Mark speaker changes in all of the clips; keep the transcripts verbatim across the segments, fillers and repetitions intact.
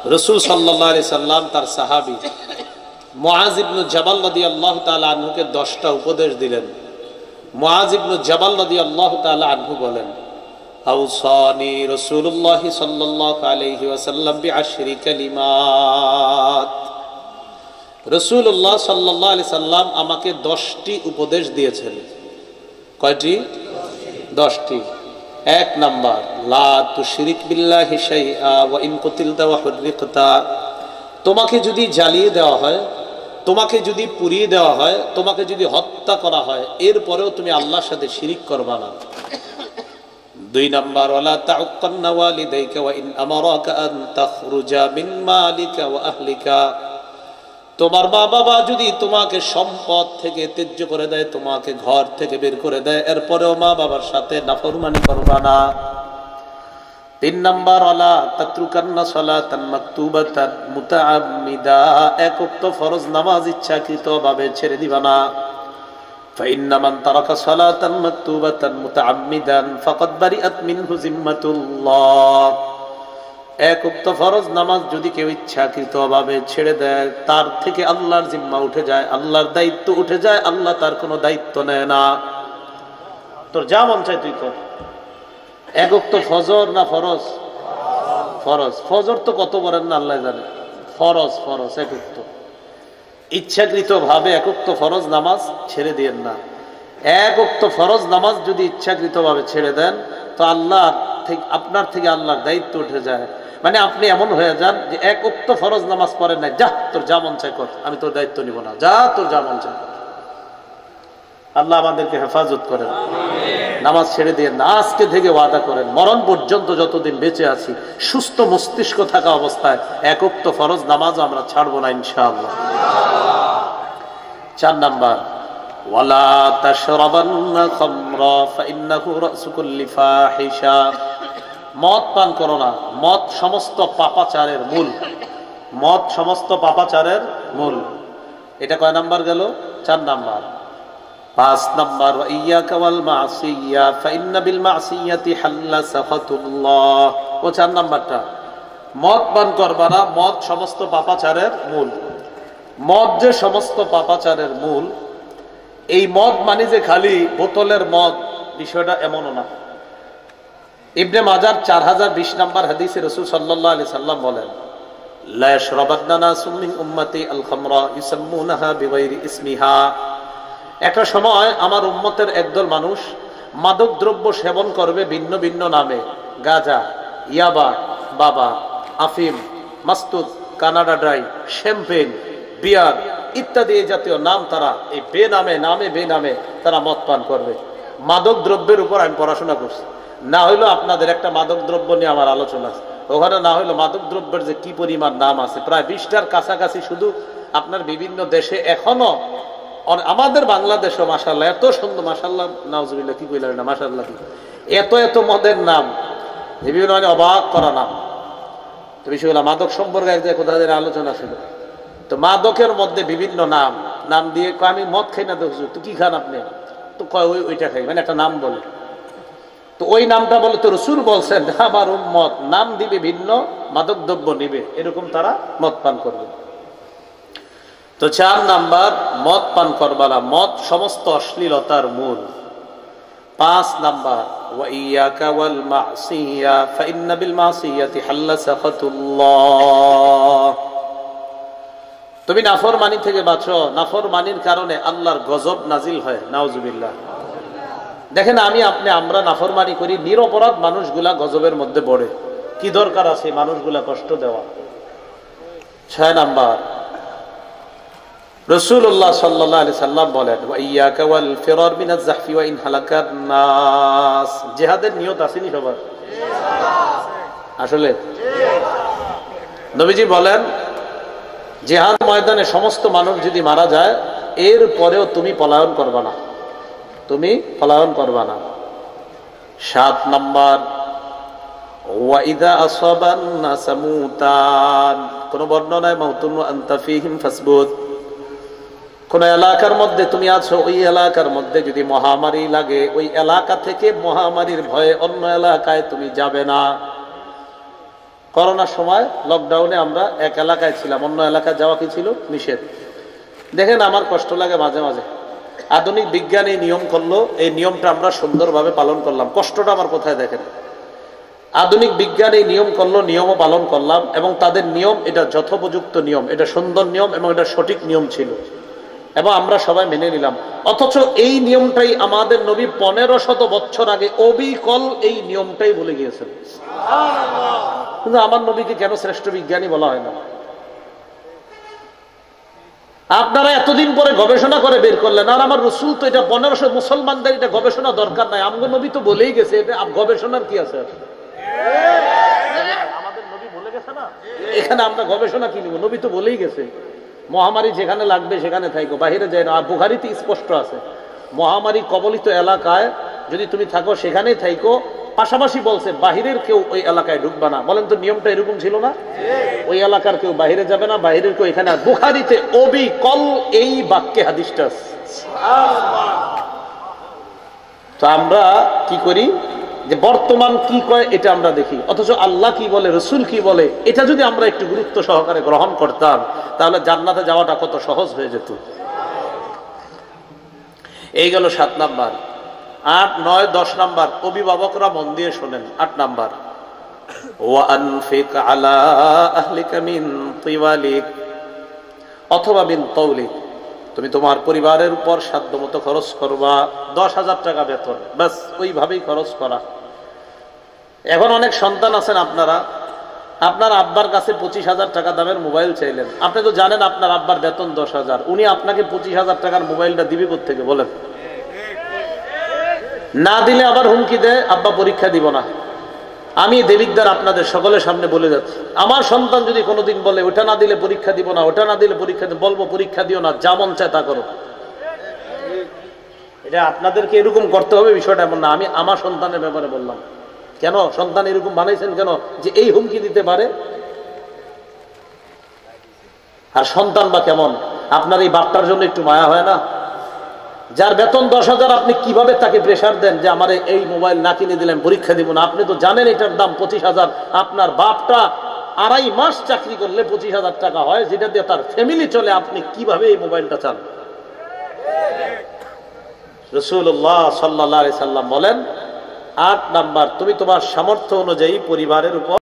Speaker 1: রাসূল সাল্লাল্লাহু আলাইহি সাল্লাম তার সাহাবী মুআজ ইবনে জাবাল রাদিয়াল্লাহু তাআলা আনহুকে দশটা উপদেশ দিলেন। মুআজ ইবনে জাবাল রাদিয়াল্লাহু তাআলা আনহু বলেন, আওসানি রাসূলুল্লাহ সাল্লাল্লাহু আলাইহি ওয়াসাল্লাম বিআশরি কালিমাত। রাসূলুল্লাহ সাল্লাল্লাহু আলাইহি সাল্লাম আমাকে দশটি উপদেশ দিয়েছেন। কয়টি? দশটি। এক নাম্বার, লা তুশরিক বিল্লাহি শাইআ ওয়া ইন কুতিলতা ওয়া হুররিকতা। তোমাকে যদি জ্বালিয়ে দেওয়া হয়, তোমাকে যদি পুড়িয়ে দেওয়া হয়, তোমাকে যদি হত্যা করা হয়, এরপরেও তুমি আল্লাহর সাথে শিরিক করবা না। দুই নাম্বার, ওয়ালা তাউক্কান্না ওয়ালিদাইকা ওয়া ইন আমারাকা আন তাখরুজা মিন মালিকা ওয়া আহলিকা। তোমার মা বাবা যদি তোমাকে সম্পদ থেকে ত্যায্য করে দেয়, তোমাকে ঘর থেকে বের করে দেয়, এরপরেও মা বাবার সাথে নাফরমানি করবা না। তিন নাম্বার, ওয়ালা তাতরুকান্না সালাতান মাকতুবাতান মুতাআম্মিদা। এক ওয়াক্ত ফরজ নামাজ ইচ্ছাকৃতভাবে ছেড়ে দিবা না। ফাইন্না মান তারাকা সালাতান মাকতুবাতান মুতাআম্মিদান ফাকাদ বারিআত মিনহু জিম্মাতুল্লাহ। এক ওয়াক্ত ফরজ নামাজ যদি কেউ ইচ্ছাকৃতভাবে ছেড়ে দেয়, তার থেকে আল্লাহর জিম্মা উঠে যায়, আল্লাহর দায়িত্ব উঠে যায়, আল্লাহ তার কোনো দায়িত্ব নেয় না। তোর যা মন চায় তুই কর। এক ওয়াক্ত ফজর না ফরজ? ফরজ। ফজর তো কত বলেন না আল্লাহ জানে। ফরজ ফরজ এক ওয়াক্ত। ইচ্ছাকৃতভাবে এক ওয়াক্ত ফরজ নামাজ ছেড়ে দিয়েন না। এক ওয়াক্ত ফরজ নামাজ যদি ইচ্ছাকৃতভাবে ছেড়ে দেন, তো আল্লাহ থেকে আপনার থেকে আল্লাহর দায়িত্ব উঠে যায়। মানে আপনি এমন হয়ে যান যে এক ওয়াক্ত ফরজ নামাজ পড়েন না, যা তোর যা মন চায় কর, আমি তোর দায়িত্ব নিব না, যা তোর যা মন চায়। আল্লাহ আমাদেরকে হেফাজত করেন। নামাজ ছেড়ে দিয়ে না, আজকে থেকে ওয়াদা করেন, মরণ পর্যন্ত যতদিন বেঁচে আছি, সুস্থ মস্তিষ্ক থাকা অবস্থায় এক ওয়াক্ত ফরজ নামাজও আমরা ছাড়বো না ইনশাআল্লাহ। চার নাম্বার, ওয়ালা তাশরাবান্না খামরা ফাইন্নাহু রাসু কুল্লি ফাহিশা। মদ পান করো না, মদ সমস্ত পাপাচারের মূল। মদ সমস্ত পাপাচারের মূল। এটা কয় নাম্বার গেল? চার নাম্বার। পাঁচ নাম্বার, ইয়াকা ওয়াল মাসিয়া ফাইন্না বিল মাসিয়াতি হাল্লা সাখাতুল্লাহ। ও চার নাম্বারটা, মদ পান করবা না, মদ সমস্ত পাপাচারের মূল। মদ যে সমস্ত পাপাচারের মূল, এই মদ মানে যে খালি বোতলের মদ, বিষয়টা এমনও না। ইবনে মাজার চার হাজার বিশ নাম্বার হাদিসে রাসূল সাল্লাল্লাহু আলাইহি সাল্লাম বলেন, লা ইয়াশরাবান্না নাসুম মিন উম্মতি আল খামরা ইউসাম্মুনাহা বিগাইরি ইসমিহা। একটা সময় আমার উম্মতের একদল মানুষ মাদক দ্রব্য সেবন করবে ভিন্ন ভিন্ন নামে। গাঁজা, ইয়াবা, বাবা, আফিম, মাস্তুদ, কানাডা ড্রাই, শ্যাম্পেন, বিয়ার ইত্যাদি এই জাতীয় নাম তারা এই বে নামে নামে বে নামে তারা মদ পান করবে। মাদক দ্রব্যের উপর আমি পড়াশোনা করছি, না হইলো আপনাদের একটা মাদক দ্রব্য নিয়ে আমার আলোচনা আছে, ওখানে না হইলো মাদক দ্রব্যের যে কি পরিমাণ নাম আছে, প্রায় বিশটার কাছাকাছি শুধু আপনার বিভিন্ন দেশে এখনো। আমাদের বাংলাদেশও মাশাআল্লাহ এত সুন্দর, মাশাআল্লাহ নাউজুবিল্লাহ কি কইলেন না, মাশাআল্লাহ কি এত এত মদের নাম, বিভিন্ন অবাক করা নাম। তো বিষয়গুলো মাদক সম্পর্কে এক জায়গায় কোথাও আলোচনা ছিল। তো মাদকের মধ্যে বিভিন্ন নাম নাম দিয়ে আমি মদ খাই না, দেখছো তো কি খান আপনি? তো কয় ওই ওইটা খাই, মানে একটা নাম বলে। তো ওই নামটা বলে তো রাসূল বলছেন আমার উম্মত নাম দিবে ভিন্ন, মাদক দ্রব্য নিবে, এরকম তারা মদ পান করবে। তো চার নাম্বার, মদ পান করবা না, মদ সমস্ত অশ্লীলতার মূল। পাঁচ নাম্বার, ওয়া ইয়াকা ওয়াল মাসিয়া ফাইন্না বিল মাসিয়াতি হাল্লা সাখাতুল্লাহ। তুমি নাফরমানি থেকে বাঁচো, নাফরমানির কারণে আল্লাহর গজব নাজিল হয়, নাউজুবিল্লাহ। দেখেন আমি আপনি আমরা নাফরমানি করি, নিরপরাধ মানুষগুলা গজবের মধ্যে পড়ে, কি দরকার আছে মানুষগুলা কষ্ট দেওয়া। ছয় নাম্বার, রাসূলুল্লাহ সাল্লাল্লাহু আলাইহি সাল্লাম বলেন, ওয়া ইয়াকা ওয়াল ফিরার মিনাজ যাহফি ওয়া ইন হালাকান নাস। জিহাদের নিয়ত আসেনি সবার? আসলে নবীজি বলেন, জিহাদ ময়দানে সমস্ত মানুষ যদি মারা যায়, এর পরেও তুমি পলায়ন করবা না, তুমি পলায়ন করবা না। সাত নাম্বার, ওয়া ইযা আসাবান নাস মুতান। কোন বর্ণনায় মাউতুন ওয়া আনতা ফীহিম ফাসবুত। কোন এলাকার মধ্যে তুমি আছো, ওই এলাকার মধ্যে যদি মহামারী লাগে, ওই এলাকা থেকে মহামারীর ভয়ে অন্য এলাকায় তুমি যাবে না। করোনার সময় লকডাউনে আমরা এক এলাকায় ছিলাম, অন্য এলাকায় যাওয়া কি ছিল নিষেধ। দেখেন আমার কষ্ট লাগে মাঝে মাঝে, আধুনিক বিজ্ঞান এই নিয়ম করলো, এই নিয়মটা আমরা সুন্দরভাবে পালন করলাম, কষ্টটা আমার কোথায় দেখেন। আধুনিক বিজ্ঞান এই নিয়ম করলো, নিয়মও পালন করলাম, এবং তাদের নিয়ম এটা যথোপযুক্ত নিয়ম, এটা সুন্দর নিয়ম এবং এটা সঠিক নিয়ম ছিল, এবং আমরা সবাই মেনে নিলাম। অথচ এই নিয়মটাই আমাদের নবী পনেরো শত বছর আগে অবিকল এই নিয়মটাই বলে গিয়েছেন। কিন্তু আমার নবীকে কেন শ্রেষ্ঠ বিজ্ঞানী বলা হয় না? আপনারা এতদিন পরে গবেষণা করে বের করলেন, আর আমার রসুল তো এটা পনেরোশো, মুসলমানদের এটা গবেষণা দরকার নাই, আমগো নবী তো বলেই গেছে, এটা গবেষণার কি আছে? আমাদের নবী বলে গেছে না, এখানে আমরা গবেষণা কি নিব? নবী তো বলেই গেছে মহামারী যেখানে লাগবে সেখানে থাইকো, বাহিরে যায় না। আর বুখারীতে স্পষ্ট আছে, মহামারী কবলিত এলাকায় যদি তুমি থাকো সেখানেই থাইকো, পাশাপাশি বলছে বাহিরের কেউ ওই এলাকায় ঢুকবে না। বলেন তো নিয়মটা এরকম ছিল না? ওই এলাকার কেউ বাহিরে যাবে না, বাহিরের কেউ এখানে। বুখারীতে অবিকল এই বাক্যে হাদিসটা আছে। তো আমরা কি করি যে বর্তমান কি কয় এটা আমরা দেখি, অথচ আল্লাহ কি বলে, রসুল কি বলে, এটা যদি আমরা একটু গুরুত্ব সহকারে গ্রহণ করতাম তাহলে জান্নাতে যাওয়াটা কত সহজ হয়ে যেত। এই গেল সাত নাম্বার। আট, নয়, দশ নাম্বার অভিভাবকরা মন দিয়ে শোনেন। আট নাম্বার, ওয়ানফিক আলা আহলিকা মিন তিওয়ালিক অথবা মিন তৌলিক, তুমি তোমার পরিবারের উপর সাধ্যমতো খরচ করবা। দশ হাজার টাকা বেতন, ব্যাস ওইভাবেই খরচ করা। এখন অনেক সন্তান আছেন আপনারা, আপনার আব্বার কাছে পঁচিশ হাজার টাকা দামের মোবাইল চাইলেন, আপনি তো জানেন আপনার আব্বার বেতন দশ হাজার, উনি আপনাকে পঁচিশ হাজার টাকার মোবাইলটা দিবে কোত্থেকে বলেন? না দিলে আবার হুমকি দেয়, আব্বা পরীক্ষা দিব না। আমি দেবিকদার আপনাদের সকলের সামনে বলে যাচ্ছি, আমার সন্তান যদি কোনোদিন বলে ওটা না দিলে পরীক্ষা দিব না, ওটা না দিলে পরীক্ষা দিব, বলবো পরীক্ষা দিও না, যা মন চায় তা করো। এটা আপনাদেরকে এরকম করতে হবে বিষয়টা এমন না। আমি আমার সন্তানের ব্যাপারে বললাম, কেন সন্তান এরকম বানাইছেন কেন যে এই হুমকি দিতে পারে? আর সন্তান বা কেমন, আপনার এই বাপটার জন্য একটু মায়া হয় না? যার বেতন দশ হাজার, আপনি কিভাবে তাকে প্রেশার দেন যে আমার এই মোবাইল না কিনে দিলেন পরীক্ষা দিব না? আপনি তো জানেন এটার দাম পঁচিশ হাজার। আপনার বাপটা আড়াই মাস চাকরি করলে পঁচিশ হাজার টাকা হয়, যেটা দিয়ে তার ফ্যামিলি চলে, আপনি কিভাবে এই মোবাইলটা চান? রাসূলুল্লাহ সাল্লাল্লাহু আলাইহি সাল্লাম বলেন, আট নাম্বার, তুমি তোমার সামর্থ্য অনুযায়ী পরিবারের উপর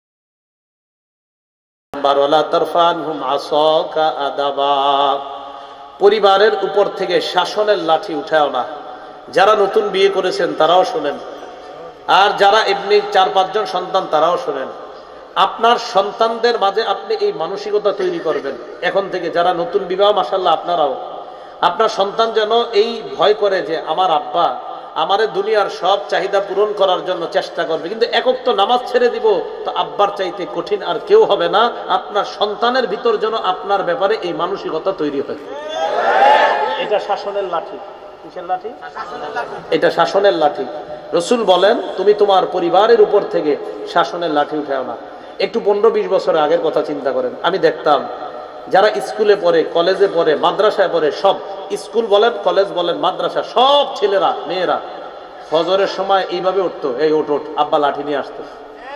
Speaker 1: পরিবারের উপর থেকে শাসনের লাঠি উঠাও না। যারা নতুন বিয়ে করেছেন তারাও শোনেন, আর যারা এমনি চার পাঁচজন সন্তান তারাও শোনেন। আপনার সন্তানদের মাঝে আপনি এই মানসিকতা তৈরি করবেন এখন থেকে, যারা নতুন বিবাহ, মাশাআল্লাহ আপনারাও, আপনার সন্তান যেন এই ভয় করে যে আমার আব্বা আমারে দুনিয়ার সব চাহিদা পূরণ করার জন্য চেষ্টা করবে, কিন্তু একক তো নামাজ ছেড়ে দিব তো আব্বার চাইতে কঠিন আর কেউ হবে না। আপনার সন্তানের ভিতর যেন আপনার ব্যাপারে এই মানসিকতা তৈরি হয়। এটা শাসনের লাঠি। কিসের লাঠি? এটা শাসনের লাঠি। রসুল বলেন, তুমি তোমার পরিবারের উপর থেকে শাসনের লাঠি উঠাও না। একটু পনেরো বিশ বছর আগের কথা চিন্তা করেন, আমি দেখতাম যারা স্কুলে পড়ে, কলেজে পড়ে, মাদ্রাসায় পড়ে, সব স্কুল বলেন, কলেজ বলেন, মাদ্রাসা, সব ছেলেরা মেয়েরা ফজরের সময় এইভাবে উঠতো, এই ওঠ ওঠ, আব্বা লাঠি নিয়ে আসতো।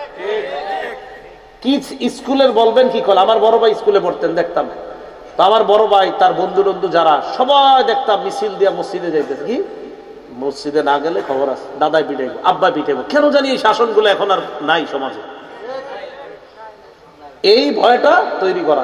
Speaker 1: কি স্কুলের বলবেন কি কল? আমার বড় ভাই স্কুলে পড়তেন, দেখতাম তো আমার বড় ভাই তার বন্ধু বন্ধু যারা সবাই দেখতাম মিছিল দিয়া মসজিদে যাইতেছে। কি মসজিদে না গেলে খবর আছে, দাদাই পিটাইব, আব্বা পিটাইব। কেন জানি এই শাসনগুলো এখন আর নাই সমাজে। এই ভয়টা তৈরি করা।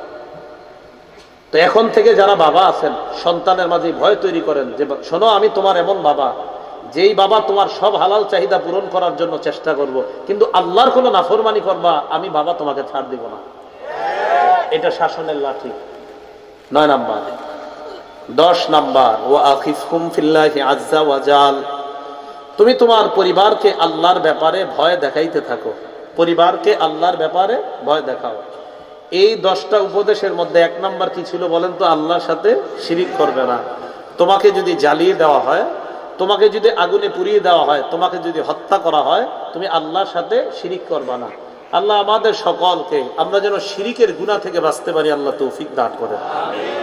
Speaker 1: তো এখন থেকে যারা বাবা আছেন, সন্তানের মাঝে ভয় তৈরি করেন যে শোনো, আমি তোমার এমন বাবা যেই বাবা তোমার সব হালাল চাহিদা পূরণ করার জন্য চেষ্টা করব, কিন্তু আল্লাহর কোনো নাফরমানি করবা, আমি বাবা তোমাকে ছাড় দিব না। এটা শাসনের লাঠি। নয় নাম্বার। দশ নাম্বার, ওয়া আখিফকুম ফিল্লাহি আযজা ওয়া জাল, তুমি তোমার পরিবারকে আল্লাহর ব্যাপারে ভয় দেখাইতে থাকো। পরিবারকে আল্লাহর ব্যাপারে ভয় দেখাও। এই দশটা উপদেশের মধ্যে এক নাম্বার কি ছিল বলেন তো? আল্লাহর সাথে শিরিক করবে না। তোমাকে যদি জ্বালিয়ে দেওয়া হয়, তোমাকে যদি আগুনে পুড়িয়ে দেওয়া হয়, তোমাকে যদি হত্যা করা হয়, তুমি আল্লাহর সাথে শিরিক করবা না। আল্লাহ আমাদের সকলকে, আমরা যেন শিরিকের গুনাহ থেকে বাঁচতে পারি, আল্লাহ তৌফিক দান করেন।